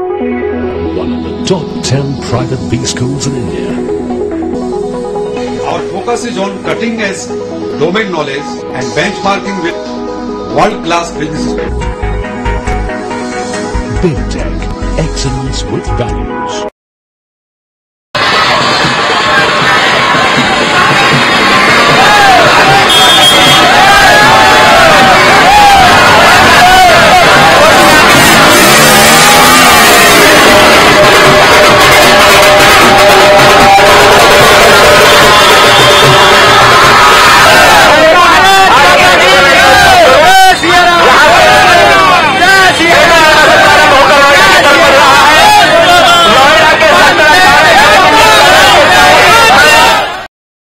One of the top 10 private B schools in India. Our focus is on cutting edge domain knowledge and benchmarking with world-class businesses. BTech, excellence with values.